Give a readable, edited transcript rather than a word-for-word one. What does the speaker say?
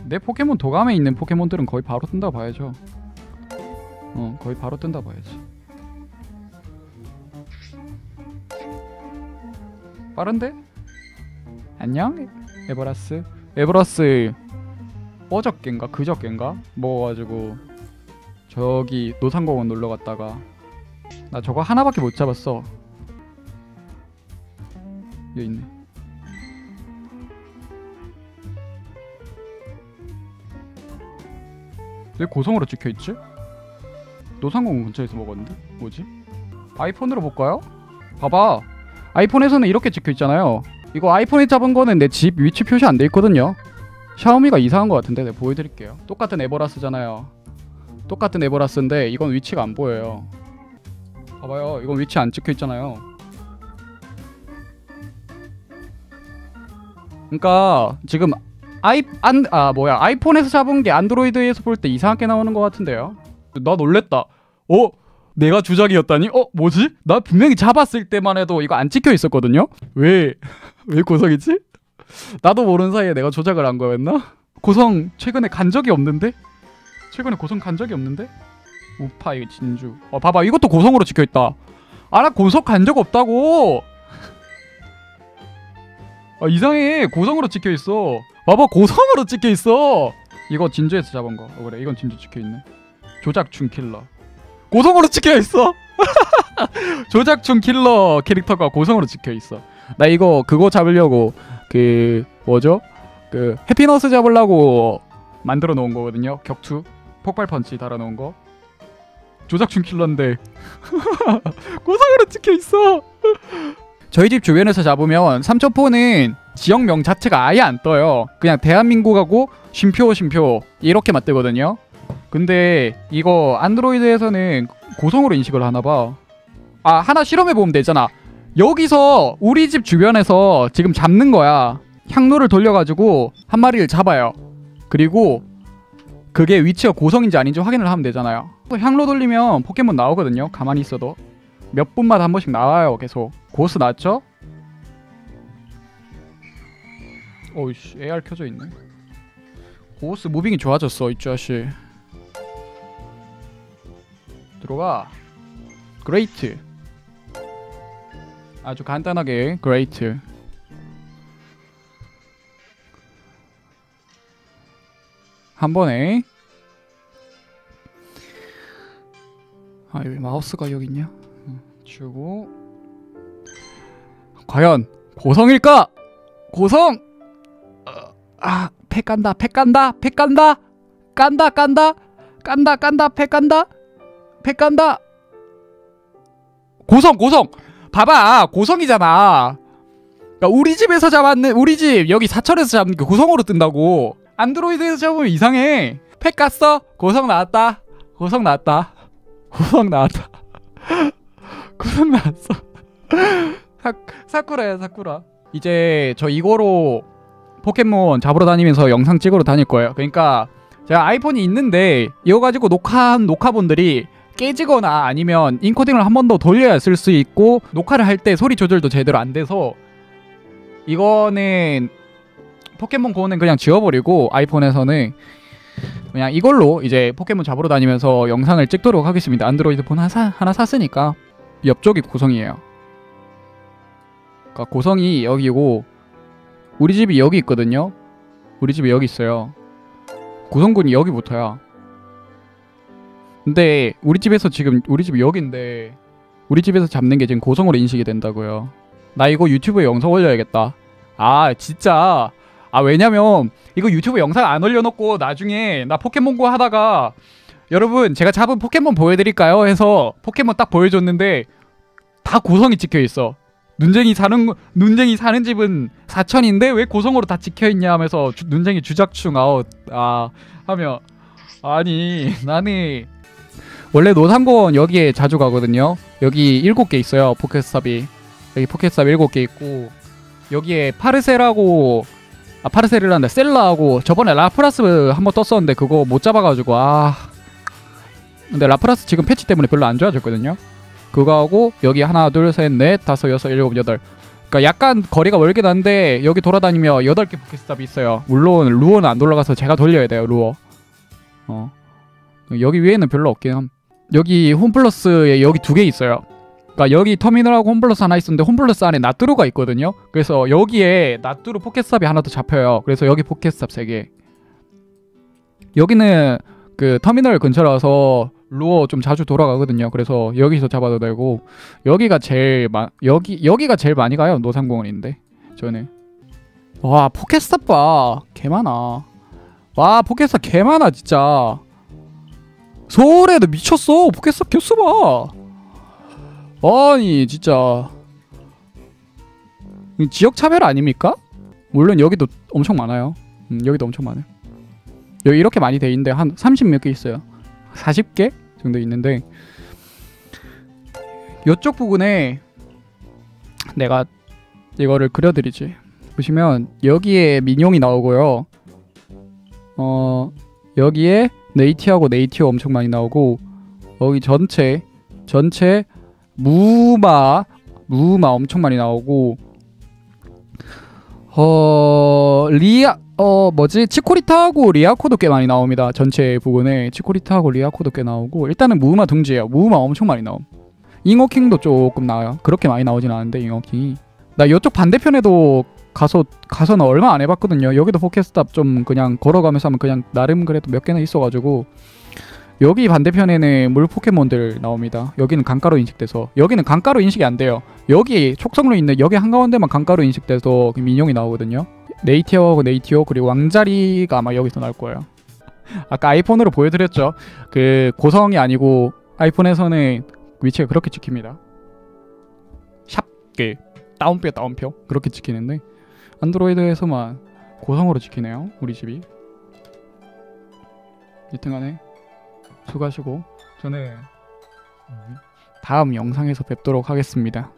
내 포켓몬 도감에 있는 포켓몬들은 거의 바로 뜬다 봐야죠. 거의 바로 뜬다 봐야지. 빠른데? 안녕? 에버라스 어저껜가 그저껜가 먹어가지고 저기 노상공원 놀러 갔다가 나 저거 하나밖에 못 잡았어. 여기 있네. 왜 고성으로 찍혀있지? 노상공원 근처에서 먹었는데? 뭐지? 아이폰으로 볼까요? 봐봐, 아이폰에서는 이렇게 찍혀있잖아요. 이거 아이폰에 잡은 거는 내 집 위치 표시 안 돼 있거든요. 샤오미가 이상한 거 같은데 내가 보여드릴게요. 똑같은 에버라스잖아요. 똑같은 에버라스인데 이건 위치가 안 보여요. 봐봐요, 이건 위치 안 찍혀있잖아요. 그러니까 지금 아이폰에서 잡은 게 안드로이드에서 볼 때 이상하게 나오는 것 같은데요. 나 놀랬다. 내가 주작이었다니? 뭐지? 나 분명히 잡았을 때만 해도 이거 안 찍혀 있었거든요? 왜 고성이지? 나도 모르는 사이에 내가 조작을 한 거였나? 고성 최근에 간 적이 없는데? 우파이 진주. 봐봐, 이것도 고성으로 찍혀 있다. 나 고성 간 적 없다고. 이상해. 고성으로 찍혀 있어. 봐봐, 고성으로 찍혀 있어. 이거 진주에서 잡은 거. 그래, 이건 진주 찍혀 있네. 조작충 킬러. 고성으로 찍혀 있어. 조작충 킬러 캐릭터가 고성으로 찍혀 있어. 나 이거 그거 잡으려고 뭐죠? 해피너스 잡으려고 만들어 놓은 거거든요. 격투 폭발 펀치 달아 놓은 거. 조작충 킬러인데 고성으로 찍혀 있어. 저희 집 주변에서 잡으면 삼천포는 지역명 자체가 아예 안 떠요. 그냥 대한민국하고 쉼표 이렇게만 뜨거든요. 근데 이거 안드로이드에서는 고성으로 인식을 하나봐. 하나 실험해보면 되잖아. 여기서 우리 집 주변에서 지금 잡는 거야. 향로를 돌려가지고 한 마리를 잡아요. 그리고 그게 위치가 고성인지 아닌지 확인을 하면 되잖아요. 향로 돌리면 포켓몬 나오거든요. 가만히 있어도 몇 분마다 한 번씩 나와요. 계속. 고스 나왔죠? 어이씨, AR 켜져 있네. 고스 무빙이 좋아졌어, 이 자식. 들어가. 그레이트. 아주 간단하게 그레이트. 한 번에. 여기 마우스가 여기 있냐? 주고. 과연 고성일까? 고성! 팩 간다. 고성! 봐봐, 고성이잖아. 그러니까 우리 집에서 잡았는, 우리 집 여기 사철에서 잡는 게 고성으로 뜬다고. 안드로이드에서 잡으면 이상해. 팩 갔어? 고성 나왔다. 사쿠라야, 사쿠라. 이제 저 이거로 포켓몬 잡으러 다니면서 영상 찍으러 다닐 거예요. 그러니까 제가 아이폰이 있는데 이거 가지고 녹화한 녹화본들이 깨지거나 아니면 인코딩을 한 번 더 돌려야 쓸 수 있고, 녹화를 할 때 소리 조절도 제대로 안 돼서 이거는 포켓몬 고는 그냥 지워버리고 아이폰에서는 그냥 이걸로 이제 포켓몬 잡으러 다니면서 영상을 찍도록 하겠습니다. 안드로이드 폰 하나 샀으니까. 옆쪽이 고성이에요. 그러니까 고성이 여기고 우리 집이 여기 있거든요. 우리 집이 여기 있어요. 고성군이 여기부터야. 근데 우리 집에서 지금 우리 집이 여기인데 우리 집에서 잡는 게 지금 고성으로 인식이 된다고요. 나 이거 유튜브에 영상 올려야겠다. 진짜. 왜냐면 이거 유튜브 영상 안 올려놓고 나중에 나 포켓몬고 하다가 여러분 제가 잡은 포켓몬 보여드릴까요? 해서 포켓몬 딱 보여줬는데 다 고성이 찍혀있어. 눈쟁이 사는 집은 사천인데 왜 고성으로 다 찍혀있냐 하면서 눈쟁이 주작충 아웃 하며, 아니 나는 원래 노상공원 여기에 자주 가거든요. 여기 7개 있어요. 포켓스탑이. 여기 포켓스탑 7개 있고, 여기에 파르셀하고 파르셀이란다, 셀라하고 저번에 라프라스 한번 떴었는데 그거 못 잡아가지고 근데 라프라스 지금 패치 때문에 별로 안 좋아졌거든요. 그거하고 여기 하나 둘 셋 넷 다섯 여섯 일곱 여덟 그러니까 약간 거리가 멀긴 한데 여기 돌아다니면 8개 포켓스탑이 있어요. 물론 루어는 안 돌아가서 제가 돌려야 돼요. 루어. 여기 위에는 별로 없긴 함. 여기 홈플러스에 여기 2개 있어요. 그러니까 여기 터미널하고 홈플러스 하나 있었는데 홈플러스 안에 나뚜루가 있거든요. 그래서 여기에 나뚜루 포켓스탑이 하나 더 잡혀요. 그래서 여기 포켓스탑 3개. 여기는 그 터미널 근처라서 루어 좀 자주 돌아가거든요. 그래서 여기서 잡아도 되고 여기가 제일 여기가 제일 많이 가요. 노상공원인데 저는. 와 포켓스탑 봐. 개 많아. 와 포켓스탑 개 많아 진짜. 서울에도 미쳤어. 포켓스탑 개수 봐. 아니 진짜 지역 차별 아닙니까? 물론 여기도 엄청 많아요. 여기도 엄청 많아요. 여기 이렇게 많이 돼 있는데 한 30몇 개 있어요. 40개 정도 있는데 이쪽 부분에 내가 이거를 그려드리지. 보시면 여기에 민용이 나오고요. 여기에 네이티하고 네이티어 엄청 많이 나오고 여기 전체 무마 엄청 많이 나오고 치코리타하고 리아코도 꽤 많이 나옵니다. 전체 부분에 치코리타하고 리아코도 꽤 나오고 일단은 무마 둥지예요. 무마 엄청 많이 나옴. 잉어킹도 조금 나와요. 그렇게 많이 나오진 않은데 잉어킹이. 나 이쪽 반대편에도 가서는 얼마 안 해봤거든요. 여기도 포켓스탑 좀 그냥 걸어가면서 하면 그냥 나름 그래도 몇 개나 있어가지고 여기 반대편에는 물 포켓몬들 나옵니다. 여기는 강가로 인식돼서 여기는 강가로 인식이 안 돼요. 여기 촉성로 있는 여기 한가운데만 강가로 인식돼서 민용이 나오거든요. 네이티어하고 네이티어 그리고 왕자리가 아마 여기서 나올 거예요. 아까 아이폰으로 보여드렸죠. 그 고성이 아니고 아이폰에서는 위치가 그렇게 찍힙니다. 샵 그 따옴표 그렇게 찍히는데 안드로이드에서만 고성으로 찍히네요. 우리 집이. 여튼간에 수고하시고 저는 다음 영상에서 뵙도록 하겠습니다.